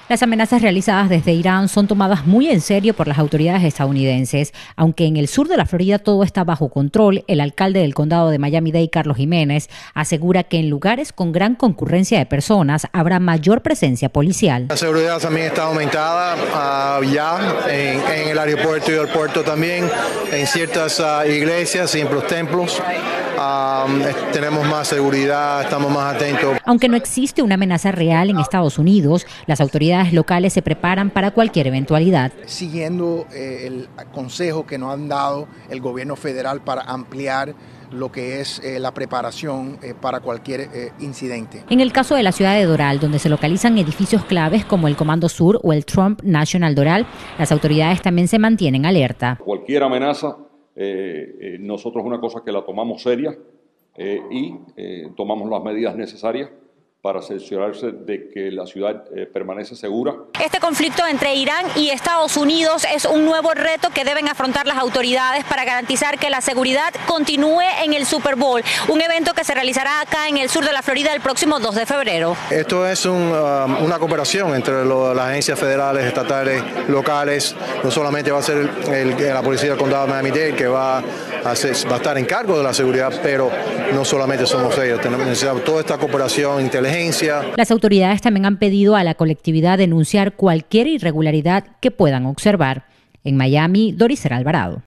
Las amenazas realizadas desde Irán son tomadas muy en serio por las autoridades estadounidenses. Aunque en el sur de la Florida todo está bajo control, el alcalde del condado de Miami-Dade, Carlos Jiménez, asegura que en lugares con gran concurrencia de personas habrá mayor presencia policial. La seguridad también está aumentada ya en el aeropuerto y el puerto también, en ciertas iglesias y en los templos. Tenemos más seguridad, estamos más atentos. Aunque no existe una amenaza real en Estados Unidos, las autoridades locales se preparan para cualquier eventualidad. Siguiendo el consejo que nos han dado el gobierno federal para ampliar lo que es la preparación para cualquier incidente. En el caso de la ciudad de Doral, donde se localizan edificios claves como el Comando Sur o el Trump National Doral, las autoridades también se mantienen alerta. Cualquier amenaza, nosotros una cosa que la tomamos seria y tomamos las medidas necesarias para cerciorarse de que la ciudad permanece segura. Este conflicto entre Irán y Estados Unidos es un nuevo reto que deben afrontar las autoridades para garantizar que la seguridad continúe en el Super Bowl, un evento que se realizará acá en el sur de la Florida el próximo 2 de febrero. Esto es una cooperación entre las agencias federales, estatales, locales. No solamente va a ser la policía del condado de Miami-Dade que va a estar en cargo de la seguridad, pero no solamente somos ellos, necesitamos toda esta cooperación, inteligencia. Las autoridades también han pedido a la colectividad denunciar cualquier irregularidad que puedan observar. En Miami, Doris Alvarado.